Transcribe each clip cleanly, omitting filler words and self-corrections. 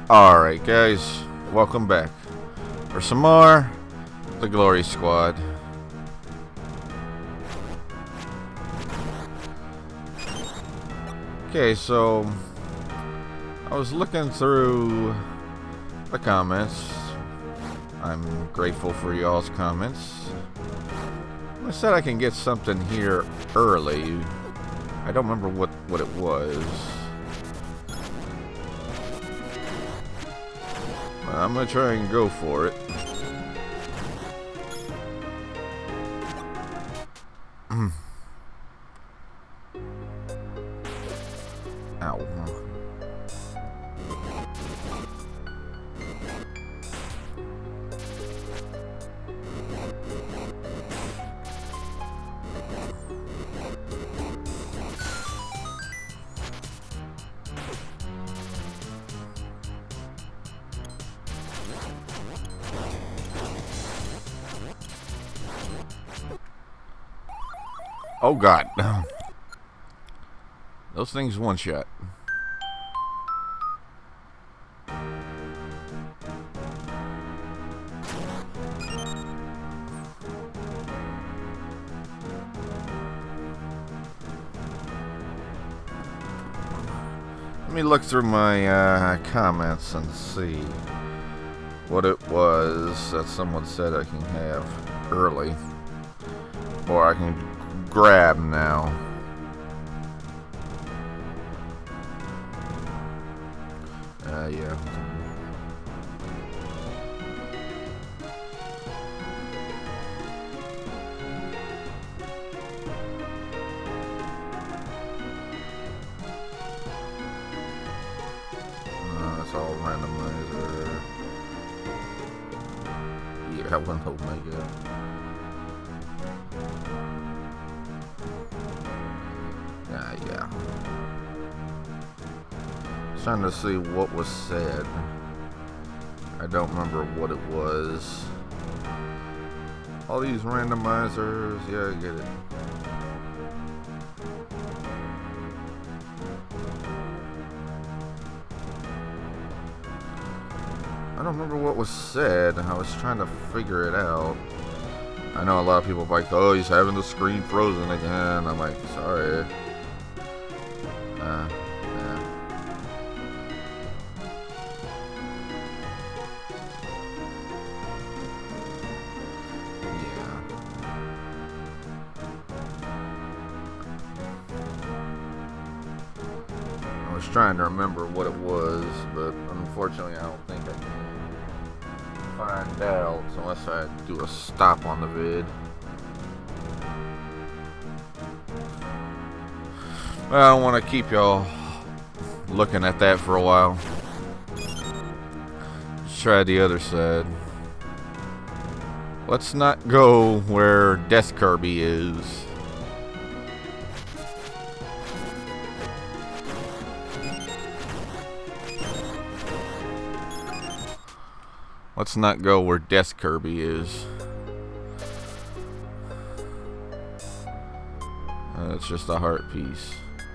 Alright guys, welcome back for some more The Glory Squad. Okay, so I was looking through the comments. I'm grateful for y'all's comments. I said I can get something here early. I don't remember what it was. I'm gonna try and go for it. Ow. Oh god. Those things one shot. Let me look through my comments and see what it was that someone said I can have early, or I can grab now. Yeah. That's all randomizer. Yeah, one Omega. Yeah. Trying to see what was said. I don't remember what it was. All these randomizers, yeah, I get it. I don't remember what was said. I was trying to figure it out. I know a lot of people are like, oh, he's having the screen frozen again. I'm like, sorry. Yeah. I was trying to remember what it was, but unfortunately I don't think I can find out unless I do a stop on the vid. Well, I don't want to keep y'all looking at that for a while. Let's try the other side. Let's not go where Death Kirby is. Let's not go where Death Kirby is. That's just a heart piece.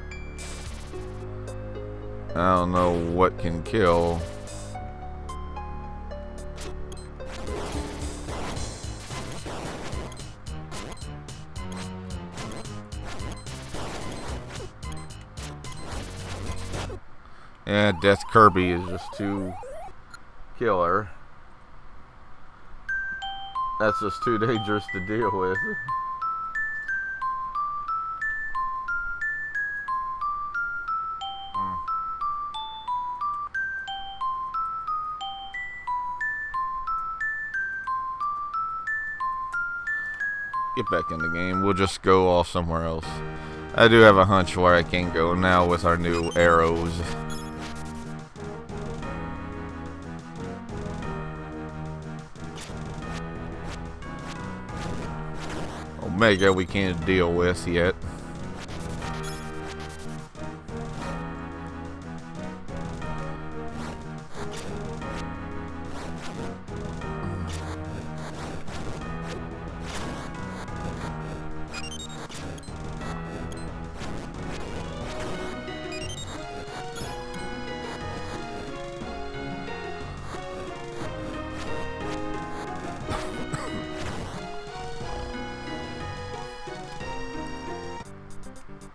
I don't know what can kill. Yeah, Death Kirby is just too killer. That's just too dangerous to deal with. Get back in the game. We'll just go off somewhere else. I do have a hunch where I can go now with our new arrows. Omega we can't deal with yet.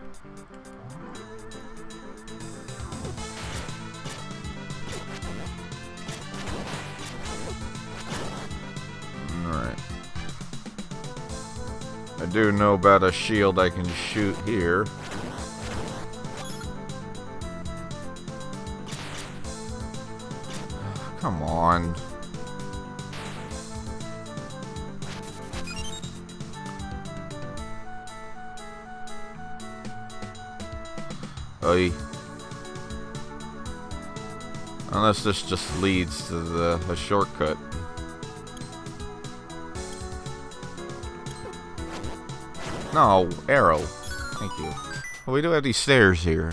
Alright. I do know about a shield I can shoot here. Come on. Oy. Unless this just leads to a shortcut. No, arrow. Thank you. Well, we do have these stairs here.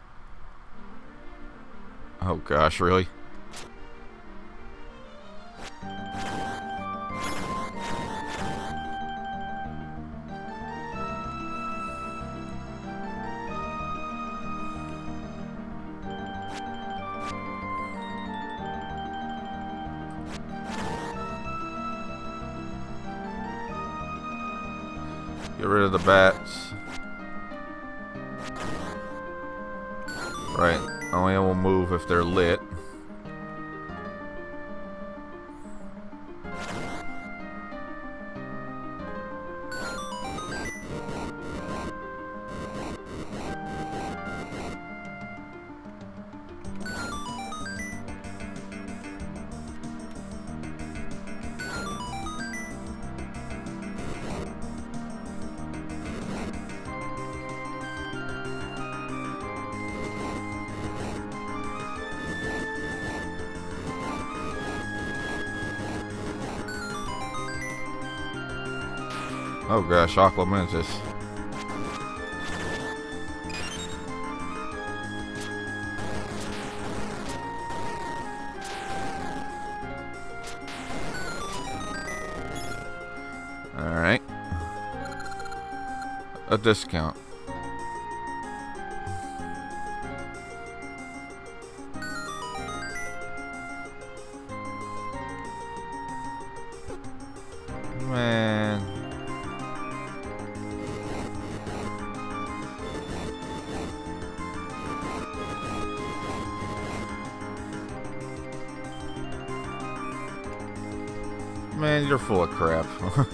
Oh gosh, really? Get rid of the bats. Right. Only will move if they're lit. Oh gosh, Aquamentus. Alright. A discount. Man. Man, you're full of crap.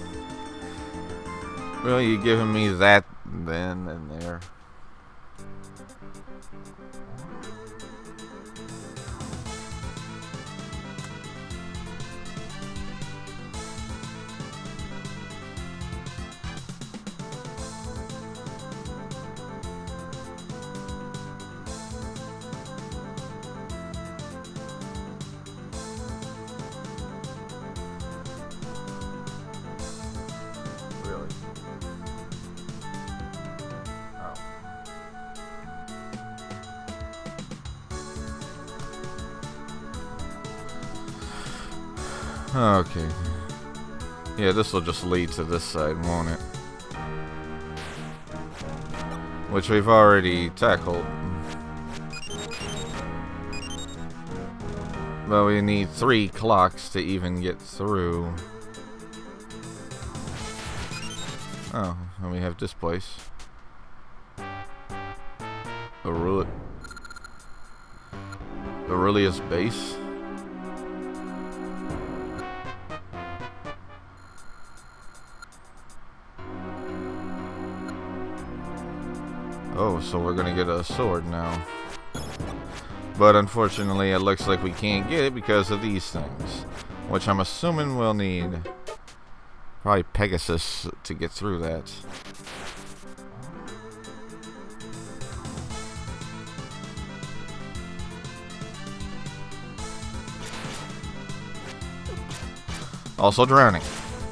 Really, you giving me that then and there? Okay. Yeah, this will just lead to this side, won't it? Which we've already tackled. But we need 3 clocks to even get through. Oh, and we have this place. Aurelius base. Oh, so we're gonna get a sword now. But unfortunately, it looks like we can't get it because of these things. Which I'm assuming we'll need probably Pegasus to get through that. Also drowning.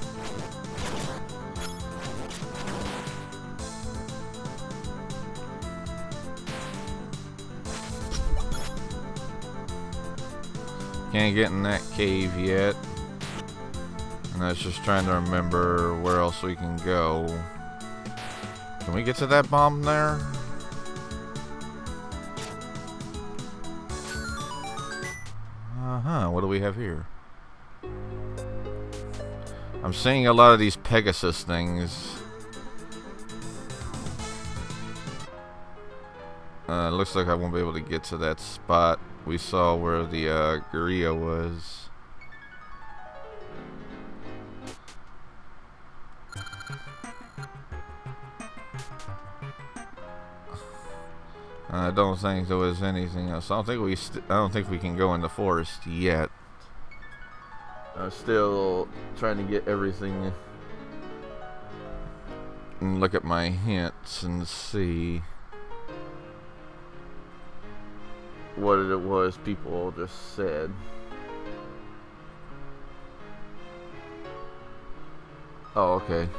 Can't get in that cave yet. And I was just trying to remember where else we can go. Can we get to that bomb there? What do we have here? I'm seeing a lot of these Pegasus things. Looks like I won't be able to get to that spot we saw where the gorilla was. I don't think there was anything else. I don't think we can go in the forest yet. I'm still trying to get everything and look at my hints and see what it was people just said. Oh, okay.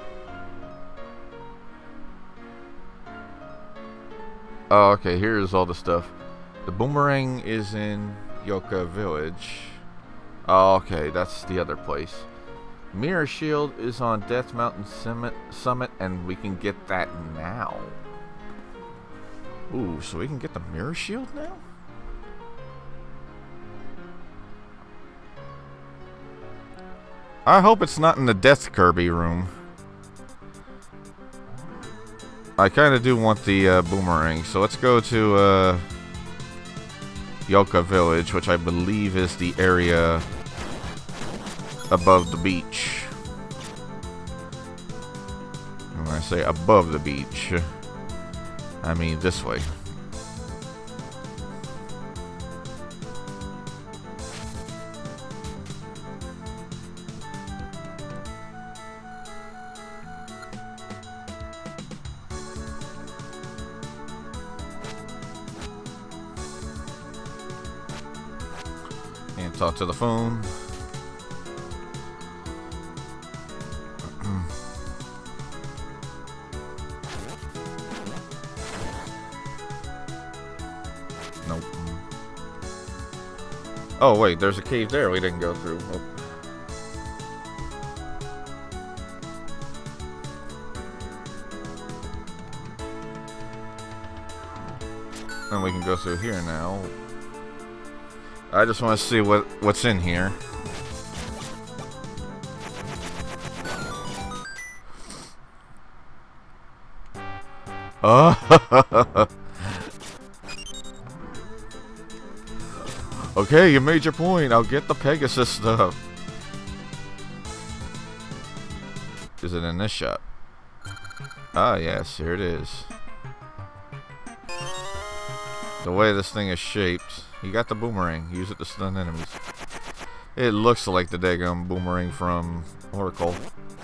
Oh, okay, here's all the stuff. The boomerang is in Yoka Village. Oh, okay, that's the other place. Mirror Shield is on Death Mountain Summit, and we can get that now. Ooh, so we can get the Mirror Shield now? I hope it's not in the Death Kirby room. I kind of do want the boomerang, so let's go to Yoka Village, which I believe is the area above the beach. And when I say above the beach, I mean this way. And talk to the phone. Nope. Oh wait, there's a cave there we didn't go through. Oh. And we can go through here now. I just want to see what's in here. Oh. Okay, you made your point. I'll get the Pegasus stuff. Is it in this shop? Ah, yes, here it is. The way this thing is shaped. You got the boomerang. Use it to stun enemies. It looks like the daggum boomerang from Oracle.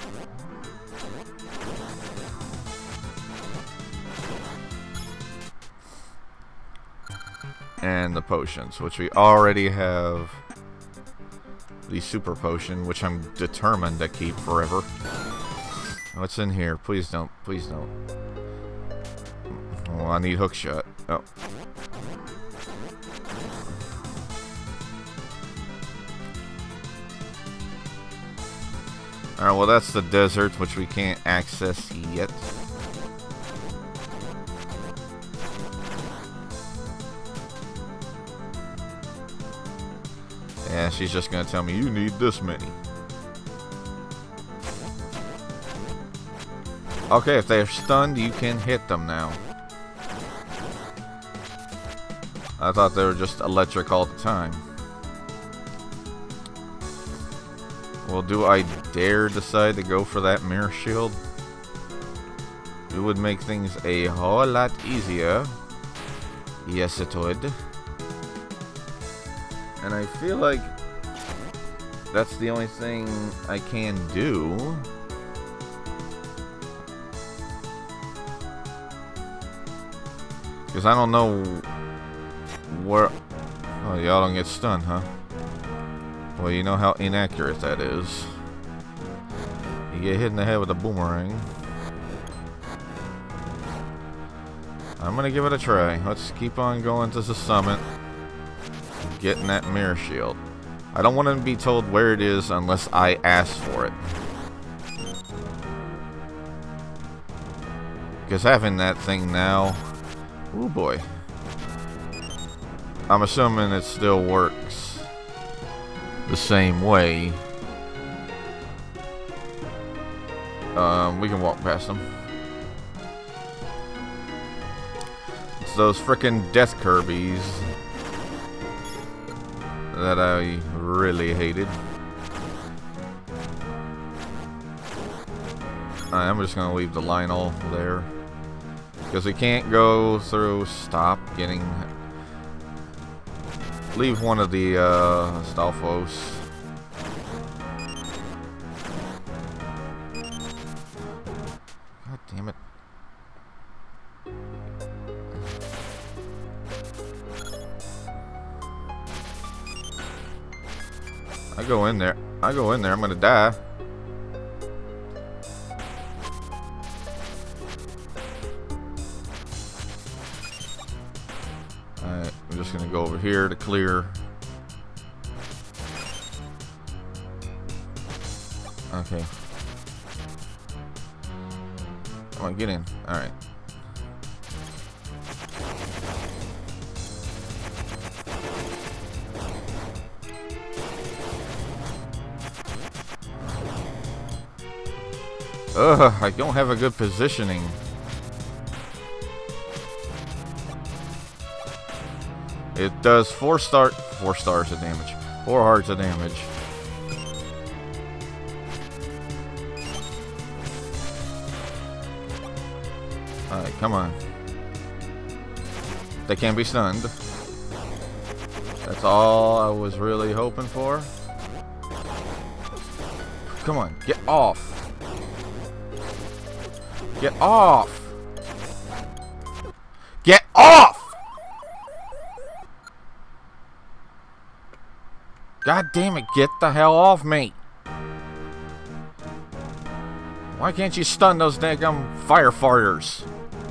And the potions, which we already have. The super potion, which I'm determined to keep forever. What's in here? Please don't. Please don't. Oh, I need hookshot. Oh. Alright, well that's the desert, which we can't access yet. Yeah, she's just gonna tell me, you need this many. Okay, if they're stunned, you can hit them now. I thought they were just electric all the time. Well, do I dare decide to go for that mirror shield? It would make things a whole lot easier. Yes, it would. And I feel like that's the only thing I can do. Because I don't know where... Oh, y'all don't get stunned, huh? Well, you know how inaccurate that is. You get hit in the head with a boomerang. I'm gonna give it a try. Let's keep on going to the summit. Getting that mirror shield. I don't want to be told where it is unless I ask for it. Because having that thing now... Oh boy. I'm assuming it still works the same way. We can walk past them. those frickin' death Kirby's that I really hated. Alright, I'm just gonna leave the Lionel there. Because we can't go through. Stop getting. Leave one of the Stalfos. God damn it. I go in there, I'm gonna die. Alright, I'm just gonna go over here to clear. Okay. Come on, get in. Alright. Ugh, I don't have a good positioning. It does 4 stars of damage. 4 hearts of damage. Alright, come on. They can't be stunned. That's all I was really hoping for. Come on, get off. Get off! Get off! God damn it, get the hell off me! Why can't you stun those daggum firefighters?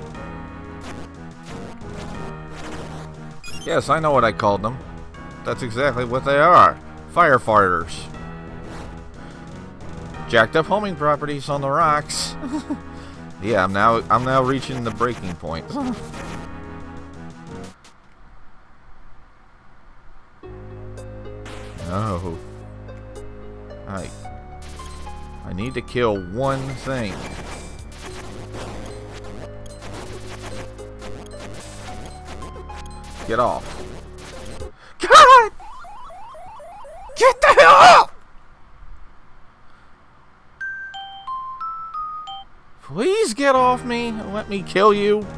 Yes, I know what I called them. That's exactly what they are. Firefighters. Jacked up homing properties on the rocks. Yeah, I'm now reaching the breaking point. No. Alright. I need to kill one thing. Get off. God! Get the hell up! Please get off me and let me kill you.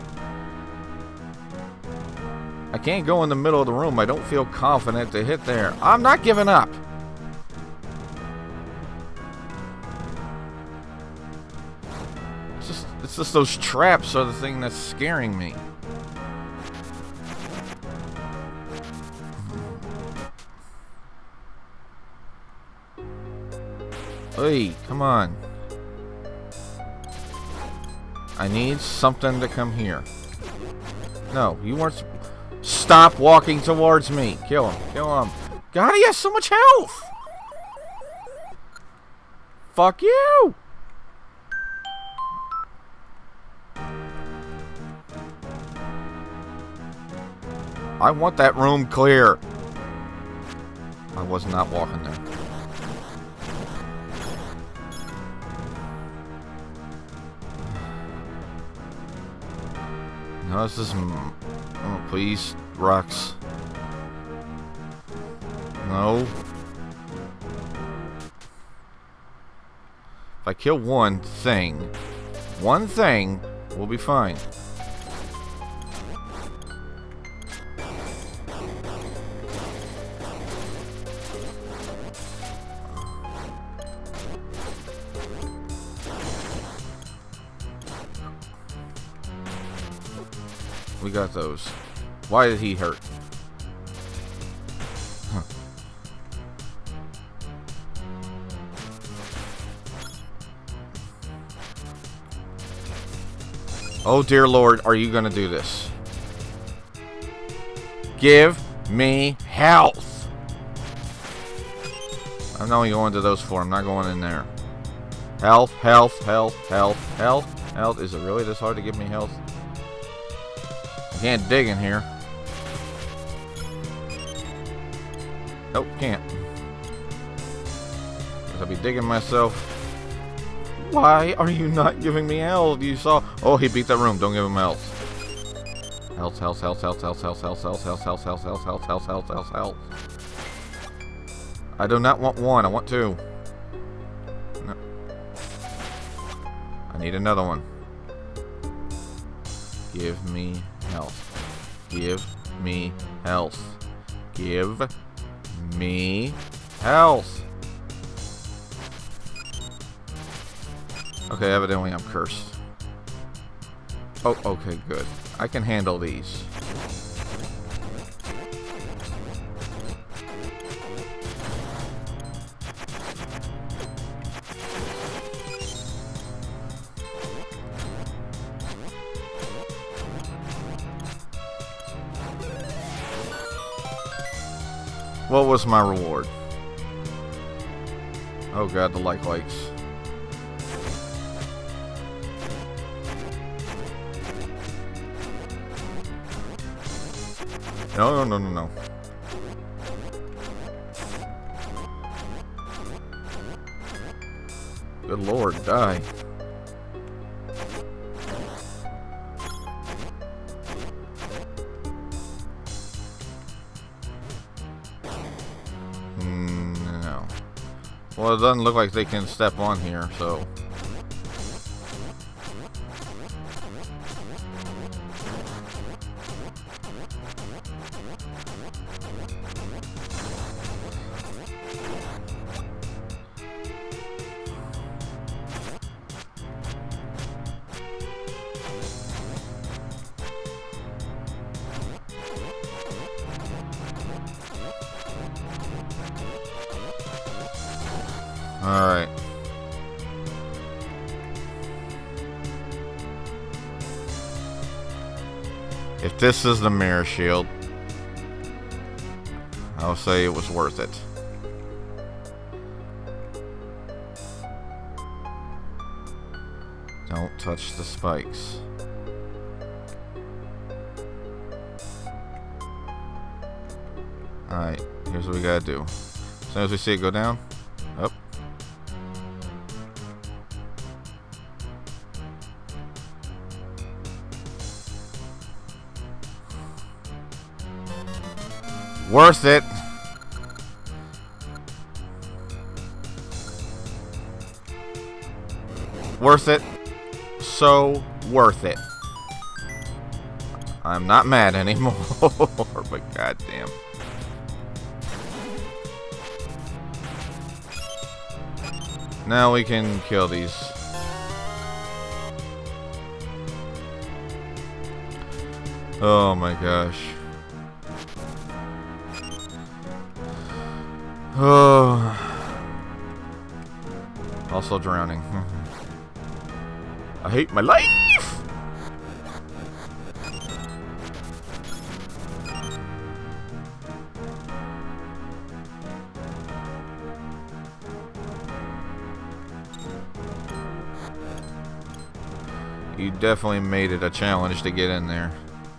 I can't go in the middle of the room. I don't feel confident to hit there. I'm not giving up. It's just those traps are the thing that's scaring me. Hey, come on. I need something to come here. No, you weren't. Stop walking towards me. Kill him. Kill him. God, he has so much health. Fuck you. I want that room clear. I was not walking there. No, this is... Oh, please, rocks. No. If I kill one thing, we'll be fine. We got those. Why did he hurt? Huh. Oh dear Lord, are you gonna do this? Give me health! I'm only going to those 4. I'm not going in there. Health, health, health, health, health, health. Is it really this hard to give me health? I can't dig in here. Nope, can't. Guess I'll be digging myself. Why are you not giving me health? You saw... Oh, he beat that room. Don't give him health. Health, health, health, health, health, health, health, health, health, health, health, health, health, health, health, health, health. I do not want one, I want two. No. I need another one. Give me health. Give me health. Give me health. Okay, evidently I'm cursed. Oh, okay, good. I can handle these. What was my reward? Oh god, the likes. No, no, no, no, no. Good lord, die. No. Well, it doesn't look like they can step on here, so... Alright. If this is the mirror shield, I'll say it was worth it. Don't touch the spikes. Alright, here's what we gotta do. As soon as we see it go down, up. Worth it. Worth it. So worth it. I'm not mad anymore, but goddamn. Now we can kill these. Oh my gosh. Oh. Also drowning. I hate my life! You definitely made it a challenge to get in there.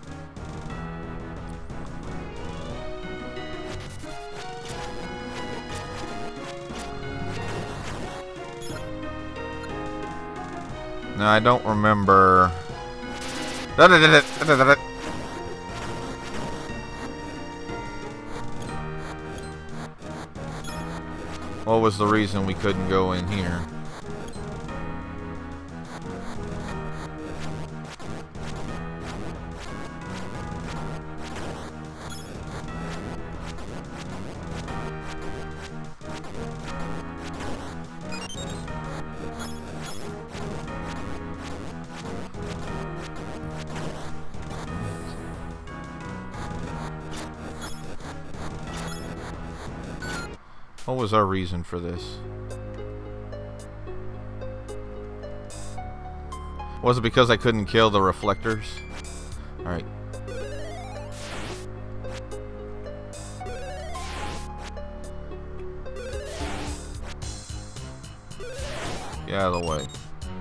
Now, I don't remember... What was the reason we couldn't go in here? What was our reason for this? Was it because I couldn't kill the reflectors? Alright. Get out of the way.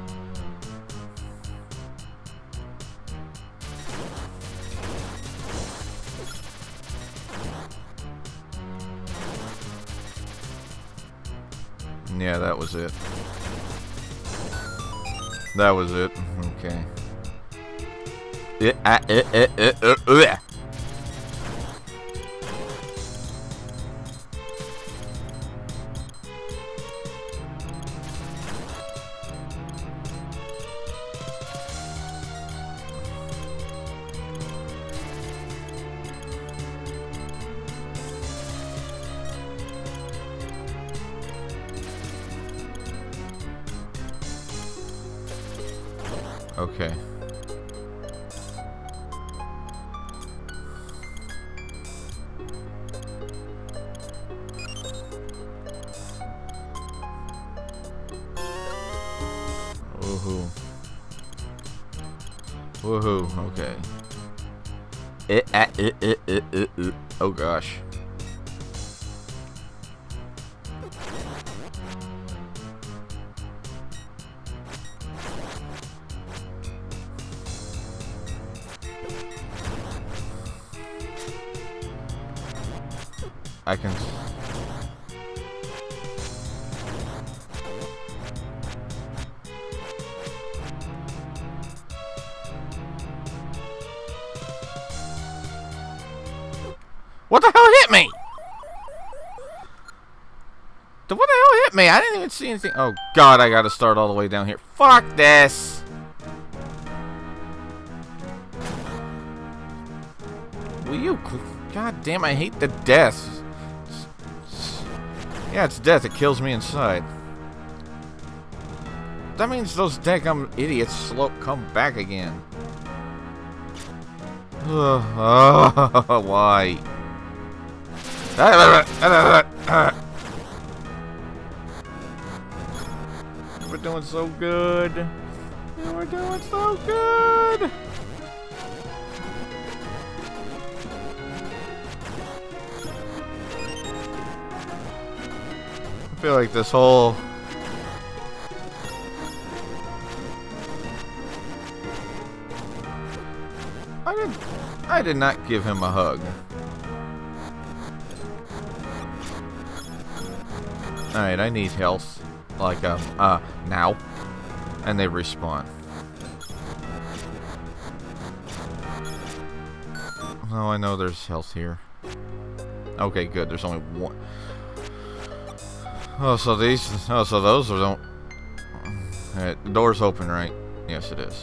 Yeah, that was it. That was it. Okay. Okay. Woohoo. Woohoo, okay. Oh gosh. I can... What the hell hit me? What the hell hit me? I didn't even see anything. Oh god, I gotta start all the way down here. Fuck this! Will you... God damn, I hate the death. Yeah, it's death. It kills me inside. That means those daggum idiots come back again. Why? We're doing so good. We're doing so good. I feel like this whole... I did not give him a hug. Alright, I need health. Like, now. And they respawn. Oh, I know there's health here. Okay, good. There's only one. Oh, so these... Oh, so those don't... Alright, the door's open, right? Yes, it is.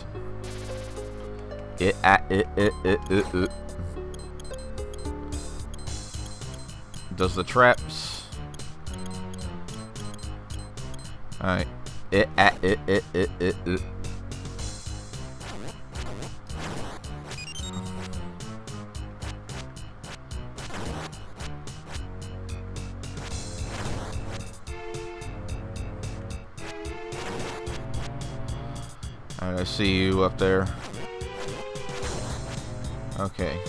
Does the traps... Alright. Alright, I see you up there. Okay.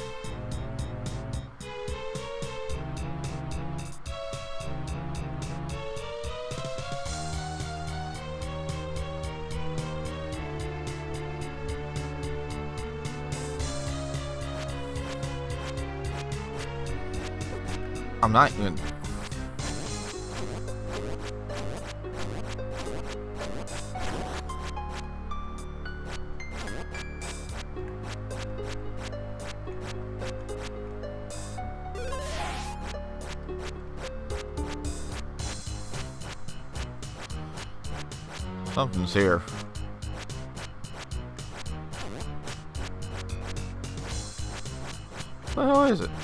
I'm not even... Something's here. What the hell is it?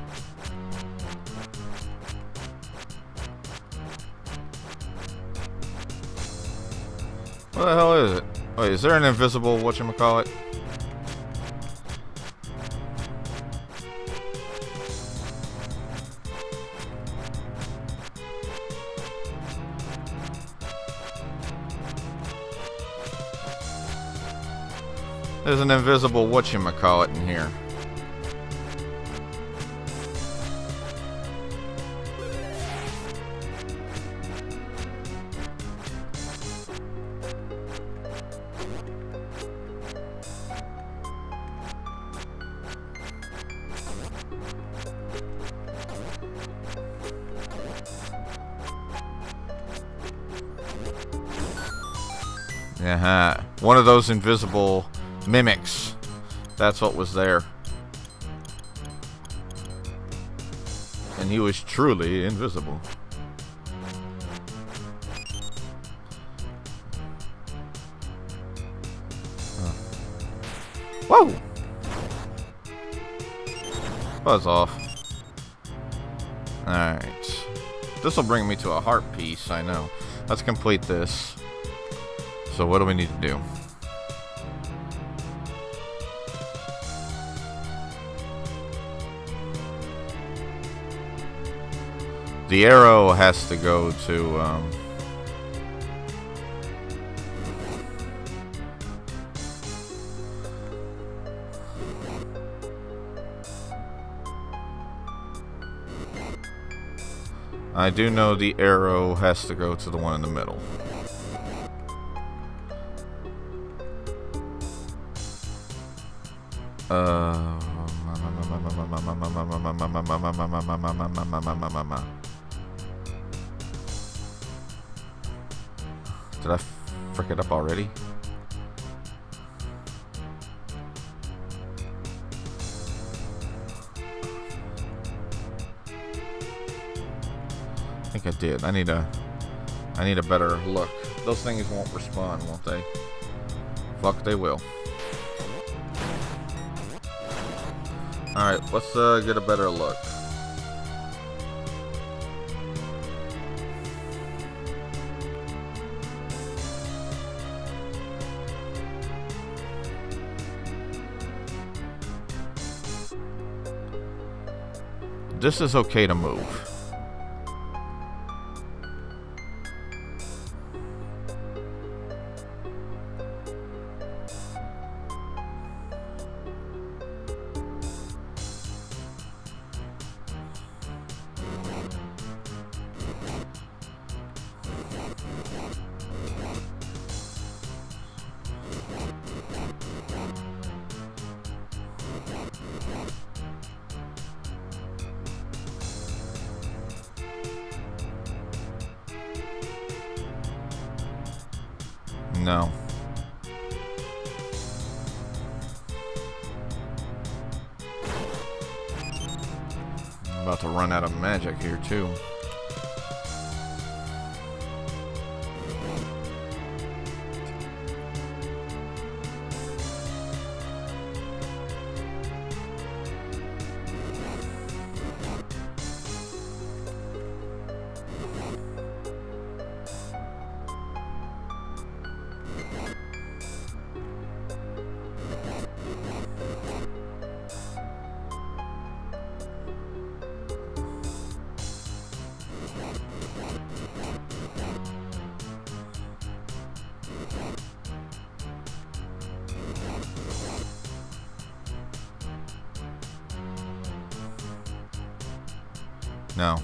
What the hell is it? Wait, is there an invisible whatchamacallit? There's an invisible whatchamacallit in here. One of those invisible mimics That's what was there. And he was truly invisible. Whoa! Buzz off. Alright. This will bring me to a heart piece, I know. Let's complete this. So what do we need to do? The arrow has to go to, I do know the arrow has to go to the one in the middle. Did I frick it up already? I think I did. I need a better look. Those things won't respond, won't they? Fuck, they will. Alright, let's get a better look. This is okay to move. No. I'm about to run out of magic here too. No.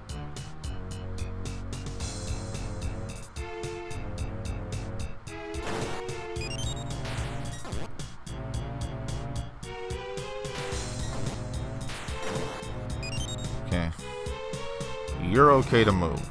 Okay. You're okay to move.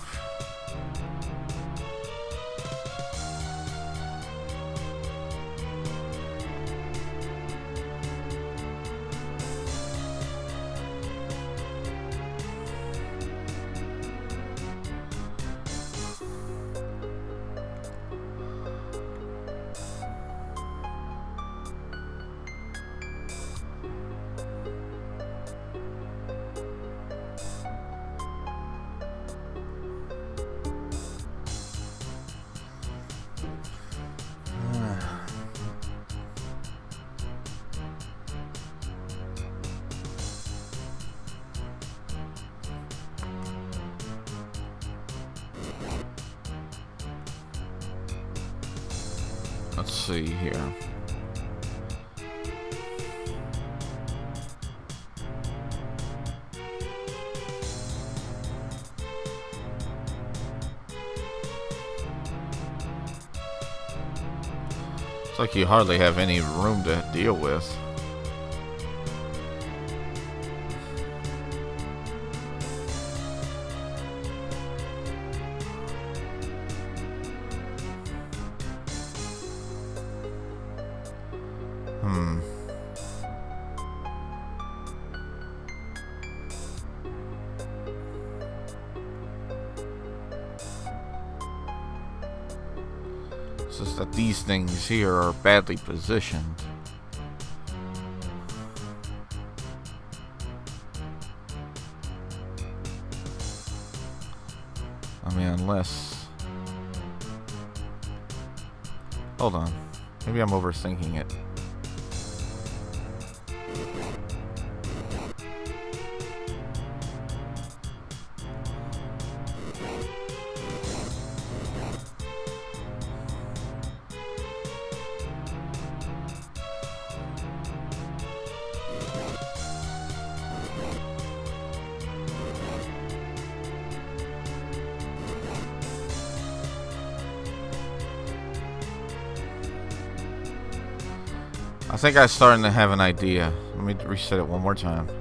Let's see here. It's like you hardly have any room to deal with. It's just that these things here are badly positioned. I mean, unless... Hold on. Maybe I'm overthinking it. I think I'm starting to have an idea. Let me reset it one more time.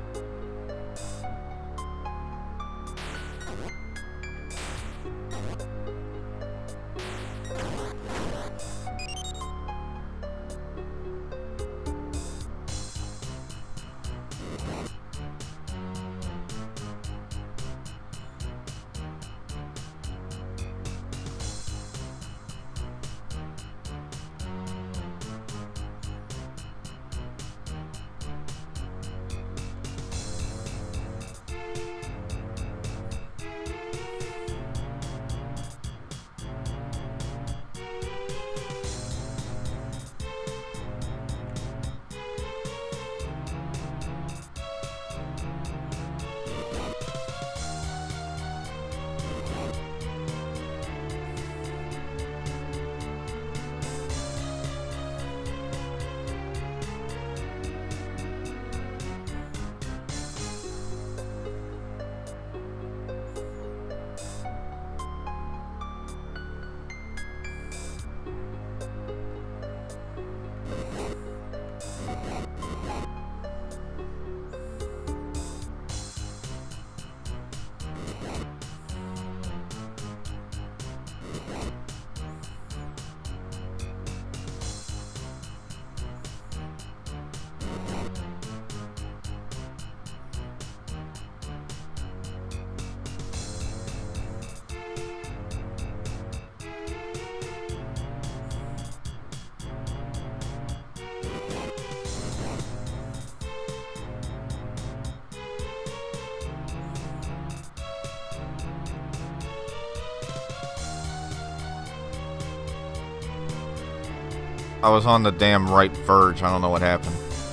I was on the damn right verge. I don't know what happened.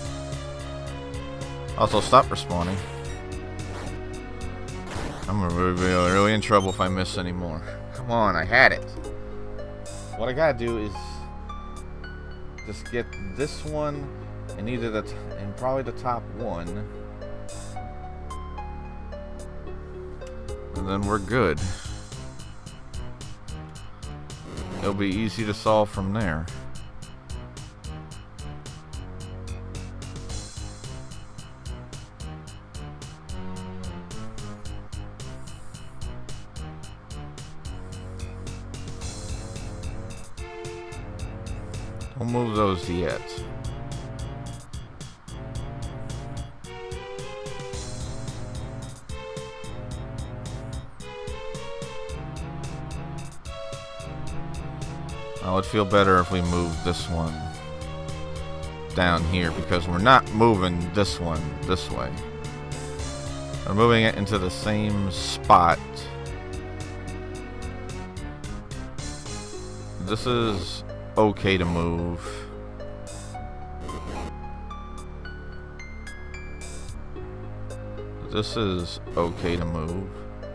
Also, stop respawning. I'm gonna be really in trouble if I miss any more. Come on, I had it. What I gotta do is just get this one and either and probably the top one, and then we're good. It'll be easy to solve from there. Don't move those yet. I would feel better if we moved this one down here because we're not moving this one this way. We're moving it into the same spot. This is okay to move. This is okay to move.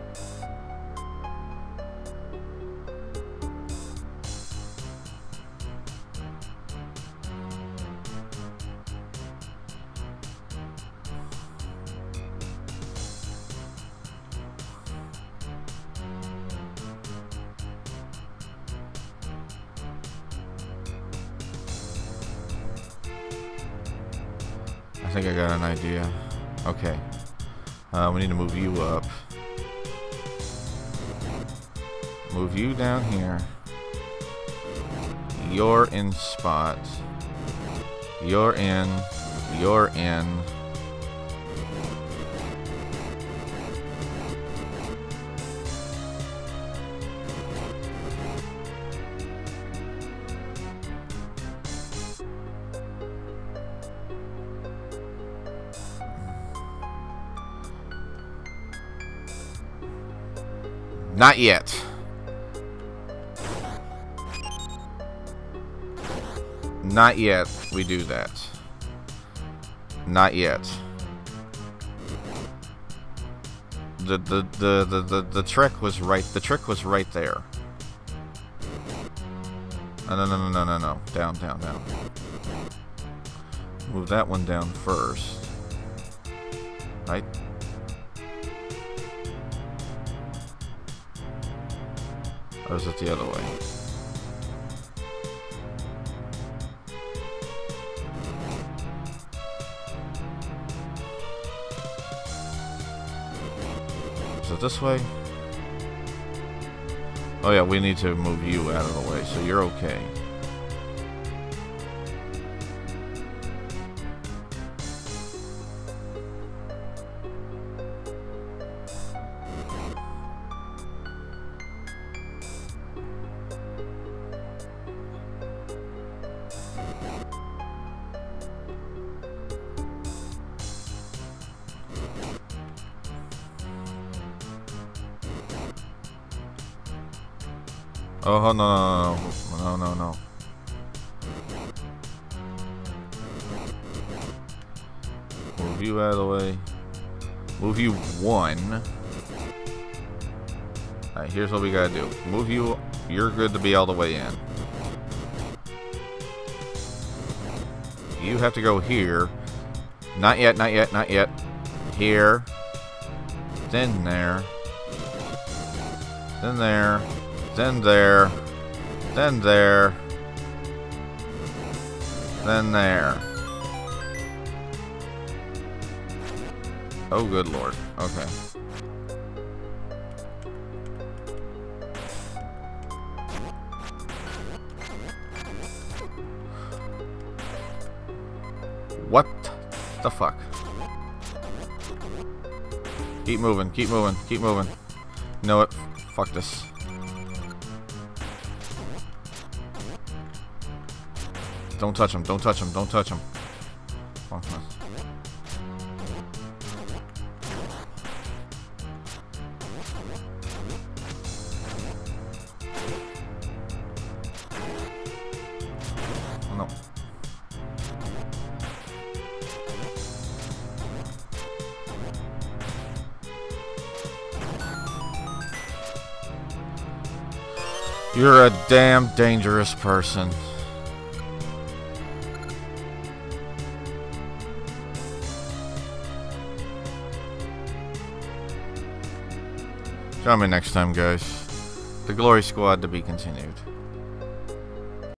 I think I got an idea. Okay. We need to move you up. Move you down here. You're in spot. You're in. You're in. Not yet. Not yet we do that. Not yet. The trick was right. The trick was right there. No. Down. Move that one down first. Right? Or is it the other way? Is it this way? Oh yeah, we need to move you out of the way, so you're okay. Oh, no. Move you out of the way. Move you one. Alright, here's what we gotta do. Move you. You're good to be all the way in. You have to go here. Not yet. Here. Then there. Then there. Then there. Then there. Then there. Oh, good lord. Okay. What the fuck? Keep moving. You know what? Fuck this. Don't touch him. Oh, no. You're a damn dangerous person. Join me next time, guys. The Glory Squad to be continued.